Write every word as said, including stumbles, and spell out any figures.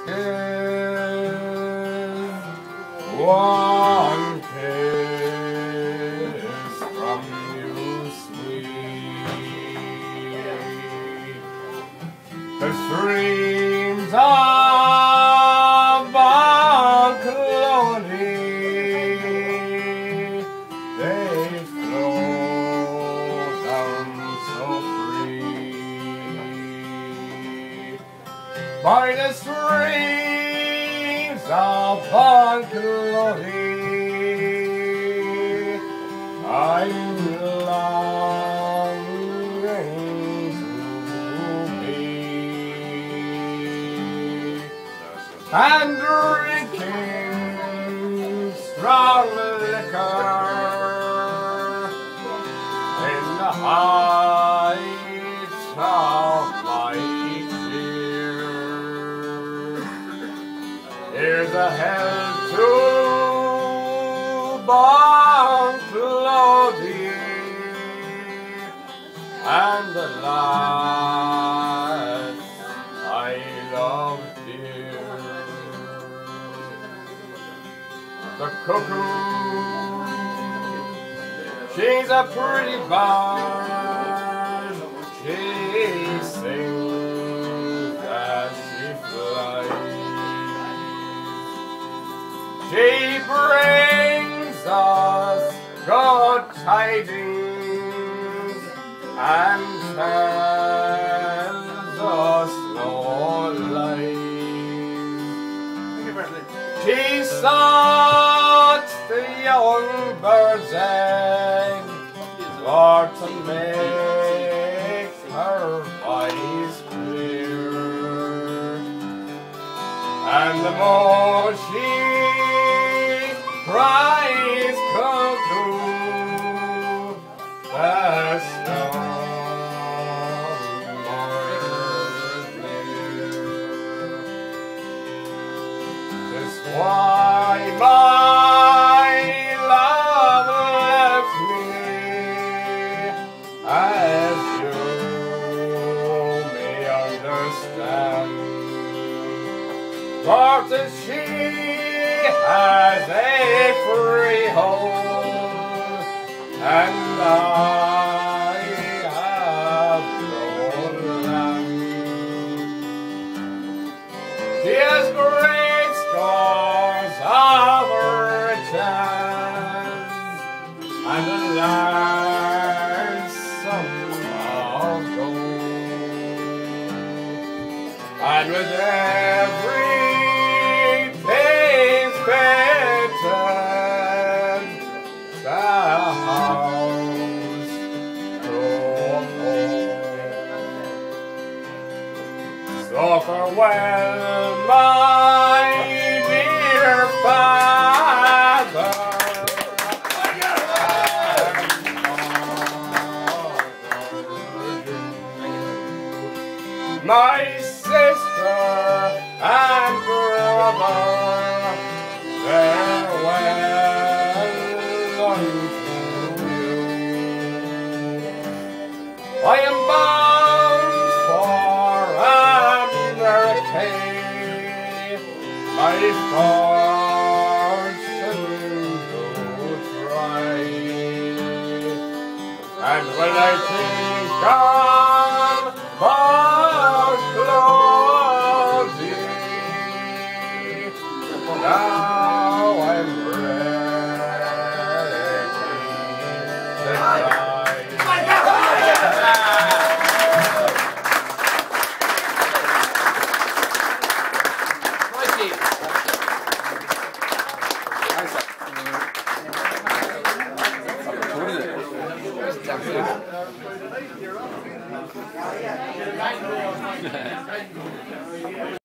kiss, one kiss from you, sweet. The streams of Conneely, they flow down so free. By the streams of Conneely, I'm longing to be, and drinking strong liquor in the heights of my tears. Here's a hell to Conneely, and the lass I love dear. The cuckoo, she's a pretty bird. She sings as she flies. She brings us good tidings and tells us no lies. She sucks the young bird's egg for to make her voice clear, and the more she cries cuckoo, the storm more clear. 'Tis why my love left me, as you may understand, for that she has a free home, and I have no land. She has great stores of riches, and a large sum of gold, and with every so farewell, my dear father, my sister and brother, farewell unto you. I am bound for America, my fortune to try, and when I think of Conneely, now I'm ready to die.